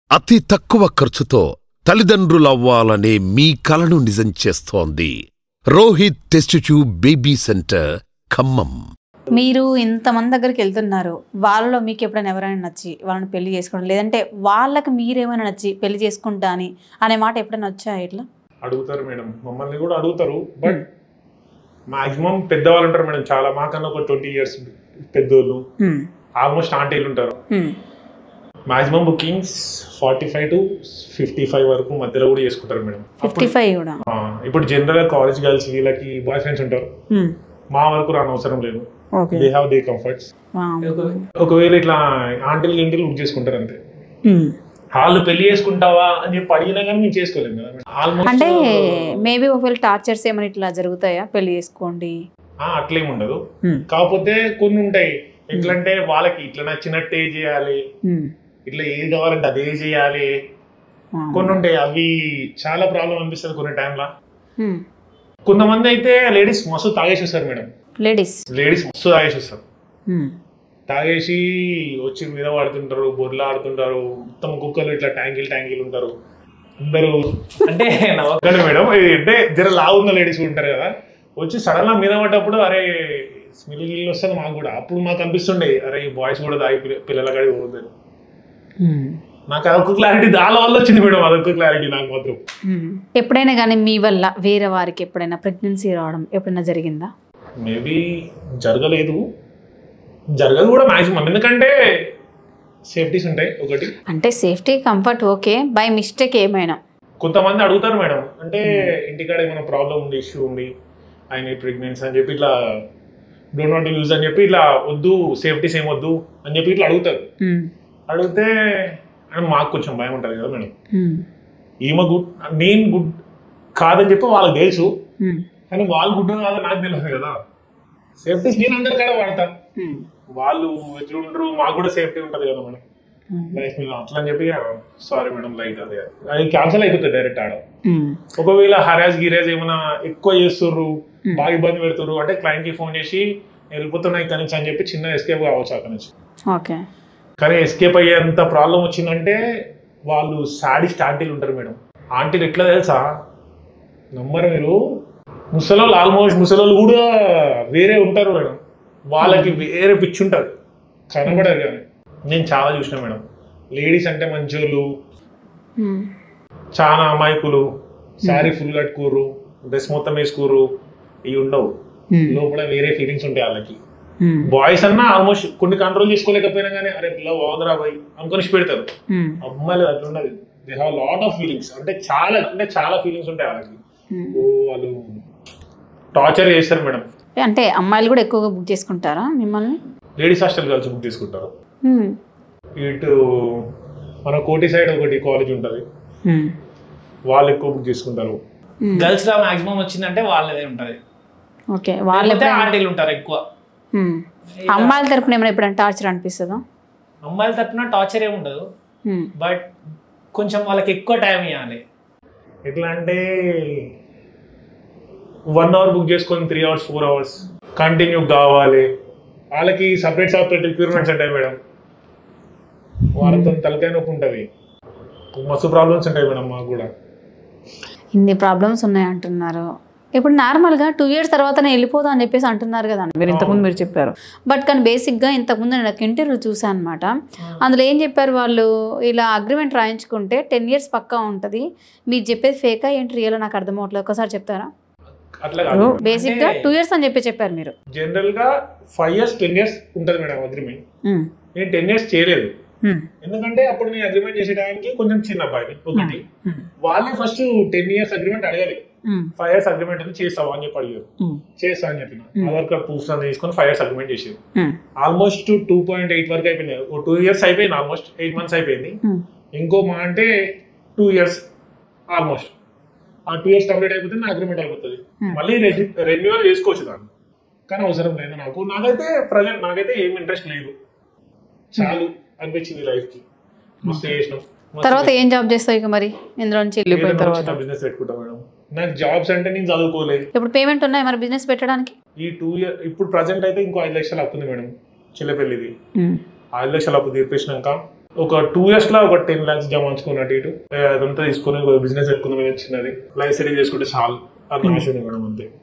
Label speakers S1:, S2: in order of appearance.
S1: అతి తక్కువ ఖర్చుతో తల్లిదండ్రులవ్వాలనే మీ కలను నిజం చేస్తోంది Rohit test tube baby centre Khammam.
S2: మీరు ఇంతమంది దగ్గరికి వెళ్తున్నారు, వాళ్ళలో మీకు ఎప్పుడైనా ఎవరైనా నచ్చి వాళ్ళని పెళ్లి చేసుకోవడం, లేదంటే వాళ్ళకి మీరేమైనా నచ్చి పెళ్లి చేసుకుంటా అని అనే మాట ఎప్పుడైనా వచ్చాయా? ఇట్లా
S3: అడుగుతారు మేడం, మమ్మల్ని కూడా అడుగుతారు. బట్ మాక్సిమం పెద్దవాళ్ళు ఉంటారు మేడం, చాలా మాకన్నా ఒక 20 years పెద్దోళ్ళు, ఆల్మోస్ట్ ఆంటీలు ఉంటారు. మాక్సిమం బుకింగ్స్ 45 to 55 వరకు మధ్యలో కూడా చేసుకుంటారు మేడం.
S2: 55 కూడా.
S3: ఇప్పుడు జనరల్ గా కాలేజ్ గర్ల్స్ వీళ్ళకి బాయ్ ఫ్రెండ్స్ ఉంటారు, మా వరకు రాని అవసరం లేదు. They have their comforts. ఒకవేళ ఇట్లా ఆంటీలు ఇంటిలు బుక్ చేసుకుంటారు అంతే. వాళ్ళు పెళ్లి చేసుకుంటావా అని చెప్పి అడిగినా కానీ మేము చేసుకోలేము కదా.
S2: అంటే మేబీ ఒకవేళ టార్చర్స్ ఏమైనా ఇట్లా జరుగుతాయా, పెళ్లి చేసుకోండి
S3: అట్లేమి ఉండదు. కాకపోతే కొన్ని ఉంటాయి, ఎట్లంటే వాళ్ళకి ఇట్లా నచ్చినట్టే చేయాలి, ఇట్లా ఏది కావాలంటే అదే చేయాలి. కొన్ని ఉంటాయి, అవి చాలా ప్రాబ్లం అనిపిస్తుంది కొన్ని టైంలో. కొంతమంది అయితే లేడీస్ మస్తు తాగేసి వస్తారు మేడం. లేడీస్ మస్తు తాగేసి వస్తారు, తాగేసి వచ్చి మీద పడుతుంటారు, బొర్లా ఆడుతుంటారు, మొత్తం కుక్కలు ఇట్లా ట్యాంకీలు ఉంటారు అందరూ. అంటే నవ్వకండి మేడం, అంటే జర లావున్న లేడీస్ ఉంటారు కదా, వచ్చి సడన్ గా మీద పడ్డప్పుడు అరే స్మెల్ గిల్లు వస్తుంది మాకు కూడా. అప్పుడు మాకు అనిపిస్తుండే అరే బాయ్స్ కూడా తాగి పిల్లల కాడి పోతుంది. నాకు అదొక క్లారిటీ దాని వల్ల వచ్చింది మేడం, అదొక క్లారిటీ నాకు మాత్రం.
S2: ఎప్పుడైనా కానీ మీ వల్ల వేరే వారికి ఎప్పుడైనా ప్రెగ్నెన్సీ రావడం ఎప్పుడైనా జరిగిందా?
S3: మేబీ జరగలేదు, జరగదు కూడా మాక్సిమం. ఎందుకంటే సేఫ్టీస్ ఉంటాయి ఒకటి.
S2: అంటే safety comfort okay, by mistake ఏమైనా
S3: కొంతమంది అడుగుతారు మేడం, అంటే ఇంటికాడ ఏమైనా ప్రాబ్లం ఉంది, ఇష్యూ ఉంది, ఆయన ప్రెగ్నెన్సీ అని చెప్పి ఇట్లా డోంట్ నాట్ యూజ్ అని చెప్పి ఇట్లా వద్దు, సేఫ్టీస్ ఏం వద్దు అని చెప్పి ఇట్లా అడుగుతారు. అడిగితే మాకు కొంచెం భయం ఉంటుంది కదా మేడం, ఈమె గుడ్ నేను గుడ్ కాదని చెప్పి వాళ్ళకి తెలుసు, కానీ వాళ్ళు గుడ్ కాదని నాకు తెలియదు కదా. సేఫ్టీస్ నేను అందరి కాడ వాడతాను, వాళ్ళు ఎట్లుంటారు మాకు కూడా సేఫ్టీ ఉంటుంది కదా మేడం లైఫ్ మీద. అట్లా అని చెప్పి సారీ మేడం లైక్ అదే అది క్యాన్సల్ అయిపోతుంది డైరెక్ట్ ఆడ. ఒకవేళ హరాజ్ గిరాజ్ ఏమైనా ఎక్కువ చేస్తుర్రు, బాగా ఇబ్బంది పెడుతుర్రు అంటే క్లయింట్ కి ఫోన్ చేసి వెళ్ళిపోతున్నాయి ఇక్కడి నుంచి అని చెప్పి చిన్న ఎస్కేప్ కావచ్చు అక్కడి నుంచి. కానీ ఎస్కేప్ అయ్యేంత ప్రాబ్లం వచ్చిందంటే వాళ్ళు సాడిస్ట్ ఆంటీలు ఉంటారు మేడం. ఆంటీలు ఎట్లా తెలుసా, నమ్మరు మీరు, ముసలోళ్ళు ఆల్మోస్ట్ ముసలోళ్ళు కూడా వేరే ఉంటారు మేడం, వాళ్ళకి వేరే పిచ్చి ఉంటారు, కనబడరు. కానీ నేను చాలా చూసిన మేడం, లేడీస్ అంటే మంచోళ్ళు, చాలా అమాయకులు, శారీ ఫుల్ కట్టుకోరు, డ్రెస్ మొత్తం వేసుకోరు, ఇవి ఉండవు, లోపల వేరే ఫీలింగ్స్ ఉంటాయి వాళ్ళకి. బాయ్స్ అన్నా ఆల్మోస్ట్ కొన్ని కంట్రోల్ చేసుకోలేకపోయినా కానీ అరే పిల్ల బాగుందిరా బాయ్ అనుకుని పెడతారు. అమ్మాయిలు అట్లా ఉండదు, they have lot of feelings, అంటే చాలా ఫీలింగ్స్ ఉంటాయి వాళ్ళకి. వాళ్ళు టార్చర్ చేస్తారు మేడం.
S2: అంటే అమ్మాయిలు కూడా ఎక్కువగా బుక్ చేసుకుంటారా మిమ్మల్ని?
S3: లేడీస్ హాస్టల్ కలిసి బుక్ చేసుకుంటారు. ఇటు మన కోటి సైడ్ ఒకటి కాలేజ్ ఉంటుంది, వాళ్ళు ఎక్కువ బుక్ చేసుకుంటారు.
S4: గర్ల్స్ లా మాక్సిమం వచ్చిందంటే వాళ్ళదే ఉంటది.
S2: ఓకే, వాళ్ళే
S4: ఆంటీలు ఉంటారు ఎక్కువ.
S2: అమ్మాయిల తరపున ఏమైనా ఎప్పుడైనా టార్చర్ అనిపిస్తుందా?
S4: అమ్మాయిల తరపున టార్చర్ ఏమి ఉండదు, బట్ కొంచెం వాళ్ళకి ఎక్కువ టైం ఇవ్వాలి.
S3: ఎట్లా అంటే 1 hour బుక్ చేసుకొని 3 hours 4 hours కంటిన్యూ కావాలి. వాళ్ళకి సపరేట్ రిక్వైర్మెంట్స్ ఉంటాయి మేడం, వాళ్ళతో తలకాయ నొప్పి ఉంటుంది, మస్తు ప్రాబ్లమ్స్ ఉంటాయి మేడం మాకు కూడా.
S2: ఇన్ని ప్రాబ్లమ్స్ ఉన్నాయి అంటున్నారు. ఇప్పుడు నార్మల్గా 2 years తర్వాతనే వెళ్ళిపోదా అని చెప్పేసి అంటున్నారు కదా మీరు, ఇంతకుముందు మీరు చెప్పారు. బట్ కానీ బేసిక్గా ఇంతకుముందు నేను ఒక ఇంటర్వ్యూ చూసాను అనమాట, అందులో ఏం చెప్పారు వాళ్ళు, ఇలా అగ్రిమెంట్ రాయించుకుంటే 10 years పక్కా ఉంటుంది, మీరు చెప్పేది ఫేకా ఏంటి రియల్ నాకు అర్థం అవట్లేదు, ఒకసారి చెప్తారా?
S3: అట్లా
S2: బేసిక్ గా 2 years అని చెప్పారు మీరు.
S3: జనరల్ గా 5 years 10 years ఉంటుంది మేడం అగ్రిమెంట్. నేను 10 years చేయలేదు, ఎందుకంటే అప్పుడు నేను అగ్రిమెంట్ చేసే టైంకి కొంచెం చిన్న అబ్బాయి ఒకటి, వాళ్ళే ఫస్ట్ 10 years అగ్రిమెంట్ అడగాలి. 5 years అగ్రిమెంట్ అని చేస్తావా అని చెప్పి అడిగారు, చేస్తా అని చెప్పిన ఆధార్ కార్డ్ ప్రూఫ్స్ అని తీసుకొని 5 years అగ్రిమెంట్ చేసేది. ఆల్మోస్ట్ 2.8 వరకు అయిపోయింది, 2 years అయిపోయింది, ఆల్మోస్ట్ 8 months అయిపోయింది. ఇంకో మా అంటే 2 years ఆల్మోస్ట్. ఆ 2 years కంప్లీట్ అయిపోతే నా అగ్రిమెంట్ అయిపోతుంది, మళ్ళీ రెన్యువల్ చేసుకోవచ్చు దాన్ని. కానీ అవసరం లేదు నాకు, నాకైతే ఏం ఇంట్రెస్ట్ లేదు, చాలు అనిపించింది లైఫ్ కి. మస్తు చేసినాం.
S2: తర్వాత ఏం జాబ్ చేస్తావు ఇక మరి ఇందులో నుంచి వెళ్ళిపోయిన తర్వాత?
S3: బిజినెస్ పెట్టుకుంటా మేడం. నాకు జాబ్స్ అంటే నేను చదువుకోలేదు.
S2: ఇప్పుడు పేమెంట్ ఉన్నాయి మరి బిజినెస్ పెట్టడానికి?
S3: ఈ 2 years ఇప్పుడు ప్రజెంట్ అయితే ఇంకో 5 లక్షలు అప్పు ఉంది మేడం, చిల్లపెల్లిది. 5 లక్షలు అప్పు తీర్పేసినాక ఒక 2 years లో ఒక 10 lakhs జమాయించుకున్నట్టు ఇటు అదంతా తీసుకుని బిజినెస్ పెట్టుకుందాం చిన్నది లైఫ్ సెటిల్ చేసుకుంటే చాలు అన్న ఆశ మేడం అంతే.